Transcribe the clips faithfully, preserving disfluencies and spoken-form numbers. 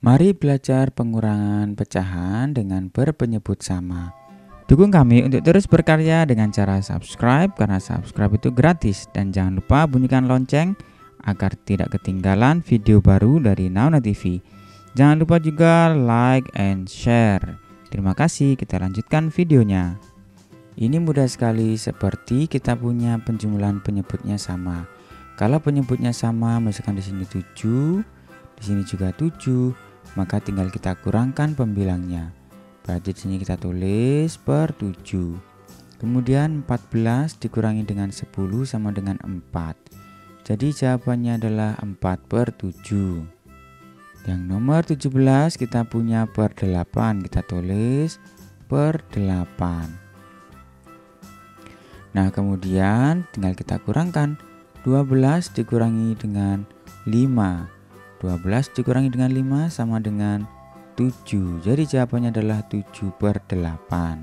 Mari belajar pengurangan pecahan dengan berpenyebut sama. Dukung kami untuk terus berkarya dengan cara subscribe, karena subscribe itu gratis. Dan jangan lupa bunyikan lonceng agar tidak ketinggalan video baru dari Nauna T V. Jangan lupa juga like and share. Terima kasih, kita lanjutkan videonya. Ini mudah sekali, seperti kita punya penjumlahan penyebutnya sama. Kalau penyebutnya sama, misalkan di sini tujuh, di sini juga tujuh, maka tinggal kita kurangkan pembilangnya. Berarti di sini kita tulis per tujuh. Kemudian empat belas dikurangi dengan sepuluh sama dengan empat. Jadi jawabannya adalah empat per tujuh. Yang nomor tujuh belas kita punya per delapan, kita tulis per delapan. Nah, kemudian tinggal kita kurangkan. dua belas dikurangi dengan lima. dua belas dikurangi dengan lima sama dengan tujuh. Jadi jawabannya adalah tujuh per delapan.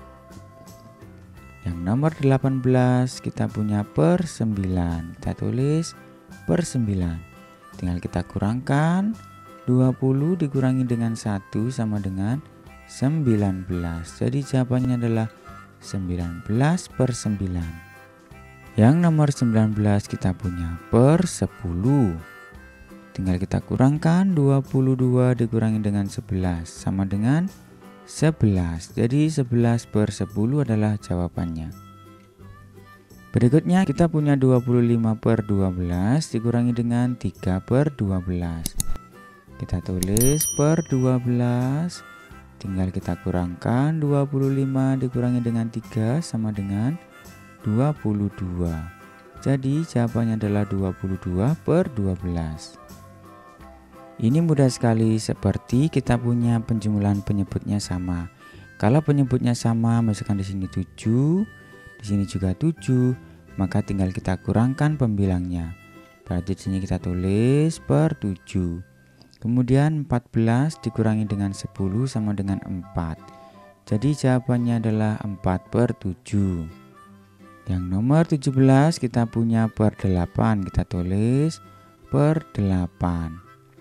Yang nomor delapan belas kita punya per sembilan. Kita tulis per sembilan. Tinggal kita kurangkan. dua puluh dikurangi dengan satu sama dengan sembilan belas. Jadi jawabannya adalah sembilan belas per sembilan. Yang nomor sembilan belas kita punya per sepuluh. Tinggal kita kurangkan. Dua puluh dua dikurangi dengan sebelas sama dengan sebelas. Jadi sebelas per sepuluh adalah jawabannya. Berikutnya kita punya dua puluh lima per dua belas dikurangi dengan tiga per dua belas. Kita tulis per dua belas. Tinggal kita kurangkan. Dua puluh lima dikurangi dengan tiga sama dengan dua puluh dua. Jadi jawabannya adalah dua puluh dua per dua belas. Ini mudah sekali, seperti kita punya penjumlahan penyebutnya sama. Kalau penyebutnya sama, misalkan di sini tujuh, di sini juga tujuh, maka tinggal kita kurangkan pembilangnya. Berarti di sini kita tulis per tujuh. Kemudian empat belas dikurangi dengan sepuluh sama dengan empat. Jadi jawabannya adalah empat per tujuh. Yang nomor tujuh belas kita punya per delapan. Kita tulis per delapan.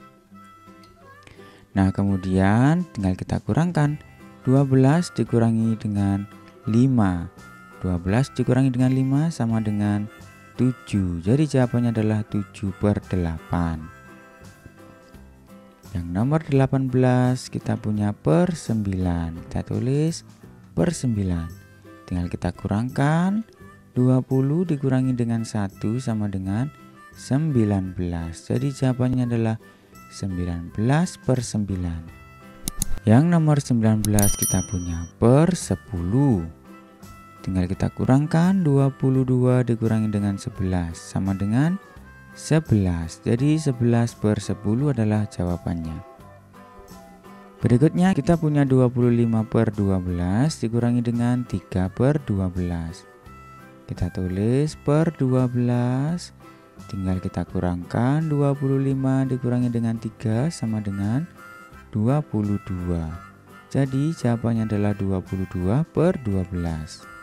Nah, kemudian tinggal kita kurangkan. dua belas dikurangi dengan lima. dua belas dikurangi dengan lima sama dengan tujuh. Jadi jawabannya adalah tujuh per delapan. Yang nomor delapan belas kita punya per sembilan. Kita tulis per sembilan. Tinggal kita kurangkan. dua puluh dikurangi dengan satu sama dengan sembilan belas. Jadi jawabannya adalah sembilan belas per sembilan. Yang nomor sembilan belas kita punya per sepuluh. Tinggal kita kurangkan. Dua puluh dua dikurangi dengan sebelas sama dengan sebelas. Jadi sebelas per sepuluh adalah jawabannya. Berikutnya kita punya dua puluh lima per dua belas dikurangi dengan tiga per dua belas. Kita tulis per dua belas. Tinggal kita kurangkan. Dua puluh lima dikurangi dengan tiga sama dengan dua puluh dua. Jadi jawabannya adalah dua puluh dua per dua belas.